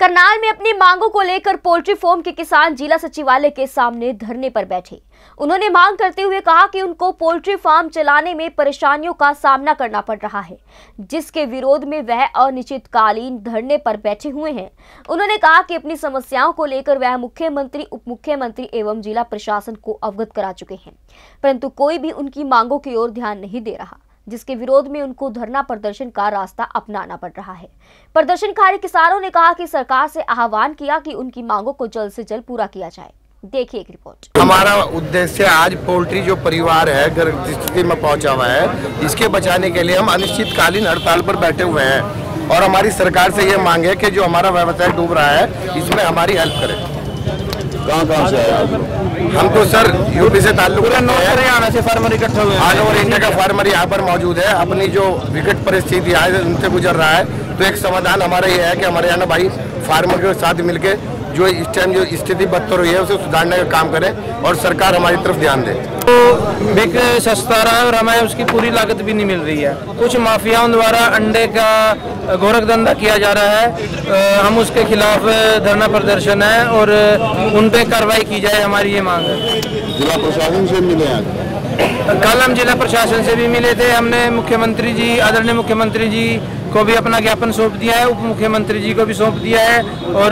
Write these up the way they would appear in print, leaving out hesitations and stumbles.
करनाल में अपनी मांगों को लेकर पोल्ट्री फार्म के किसान जिला सचिवालय के सामने धरने पर बैठे। उन्होंने मांग करते हुए कहा कि उनको पोल्ट्री फार्म चलाने में परेशानियों का सामना करना पड़ रहा है, जिसके विरोध में वह अनिश्चितकालीन धरने पर बैठे हुए हैं। उन्होंने कहा कि अपनी समस्याओं को लेकर वह मुख्यमंत्री, उप मुख्यमंत्री एवं जिला प्रशासन को अवगत करा चुके हैं, परंतु कोई भी उनकी मांगों की ओर ध्यान नहीं दे रहा, जिसके विरोध में उनको धरना प्रदर्शन का रास्ता अपनाना पड़ रहा है। प्रदर्शनकारी किसानों ने कहा कि सरकार से आह्वान किया कि उनकी मांगों को जल्द से जल्द पूरा किया जाए। देखिए एक रिपोर्ट। हमारा उद्देश्य आज पोल्ट्री जो परिवार है गर्भ स्थिति में पहुंचा हुआ है, इसके बचाने के लिए हम अनिश्चितकालीन हड़ताल पर बैठे हुए हैं और हमारी सरकार से ये मांग है कि जो हमारा व्यवसाय डूब रहा है इसमें हमारी हेल्प करें। कहाँ से है? हम तो सर यूपी से ताल्लुक रखते हैं, हरियाणा से फार्मर इकट्ठे हुए ऑल ओवर इंडिया का फार्मर यहाँ पर मौजूद है। अपनी जो विकट परिस्थिति है उनसे गुजर रहा है, तो एक समाधान हमारा ये है कि हमारे यहाँ भाई फार्मर के साथ मिलके जो इस टाइम जो स्थिति बदतर हुई है उसे सुधारने का काम करें और सरकार हमारी तरफ ध्यान दे। तो बिक सस्ता रहा है और हमें उसकी पूरी लागत भी नहीं मिल रही है। कुछ माफियाओं द्वारा अंडे का गोरख धंधा किया जा रहा है, हम उसके खिलाफ धरना प्रदर्शन है और उन पे कार्रवाई की जाए, हमारी ये मांग है। जिला प्रशासन से मिले हैं? कल हम जिला प्रशासन से भी मिले थे। हमने मुख्यमंत्री जी, आदरणीय मुख्यमंत्री जी को भी अपना ज्ञापन सौंप दिया है, उप मुख्यमंत्री जी को भी सौंप दिया है और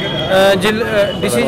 डीसी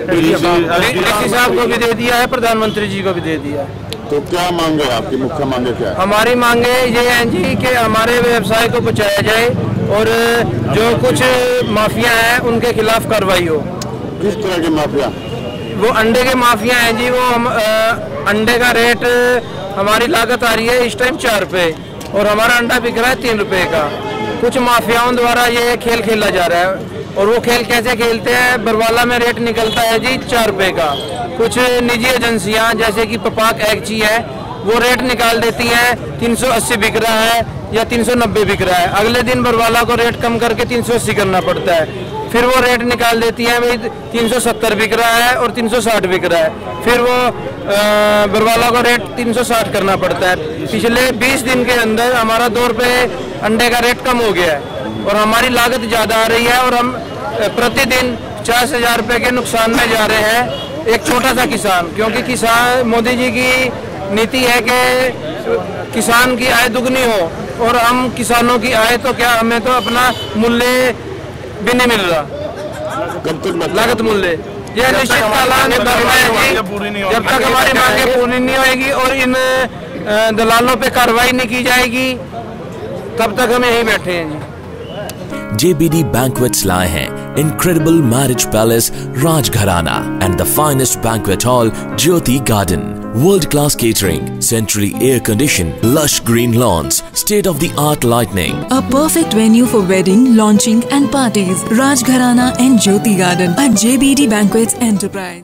साहब को भी दे दिया है, प्रधानमंत्री जी को भी दे दिया है। तो क्या मांगे आपकी? मुख्य मांगे क्या है? हमारी मांगे ये हैं जी कि हमारे व्यवसाय को बचाया जाए और जो कुछ माफिया हैं उनके खिलाफ कार्रवाई हो। किस तरह के माफिया? वो अंडे के माफिया हैं जी। वो हम अंडे का रेट, हमारी लागत आ रही है इस टाइम 4 रुपये और हमारा अंडा बिक रहा है 3 रुपये का। कुछ माफियाओं द्वारा ये खेल खेला जा रहा है और वो खेल कैसे खेलते हैं, बरवाला में रेट निकलता है जी 4 रुपये का। कुछ निजी एजेंसियां जैसे कि पपाक एक्ची है, वो रेट निकाल देती हैं 380 बिक रहा है या 390 बिक रहा है। अगले दिन बरवाला को रेट कम करके 380 करना पड़ता है। फिर वो रेट निकाल देती है भाई 370 बिक रहा है और 360 बिक रहा है। फिर वो बरवाला को रेट 360 करना पड़ता है। पिछले 20 दिन के अंदर हमारा 2 रुपये अंडे का रेट कम हो गया है और हमारी लागत ज़्यादा आ रही है और हम प्रतिदिन 40,000 रुपये के नुकसान में जा रहे हैं। एक छोटा सा किसान, क्योंकि किसान, मोदी जी की नीति है कि किसान की आय दुगनी हो और हम किसानों की आय तो क्या, हमें तो अपना मूल्य भी नहीं मिल रहा। कब तक लागत मूल्य ये अनिश्चितकालीन धरना है जी। जब तक हमारी मांगे पूरी नहीं होगी और इन दलालों पे कार्रवाई नहीं की जाएगी तब तक हम यहीं बैठे हैं जी। JBD Banquets लाए हैं Incredible Marriage Palace Rajgharana and the finest banquet hall Jyoti Garden. World-class catering, centrally air-conditioned, lush green lawns, state-of-the-art lighting. A perfect venue for wedding, launching and parties. Rajgharana and Jyoti Garden at JBD Banquets Enterprise.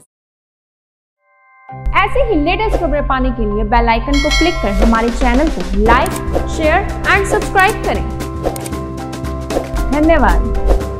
ऐसे ही latest खबरें पाने के लिए bell icon को click कर हमारे channel को like, share and subscribe करें। धन्यवाद।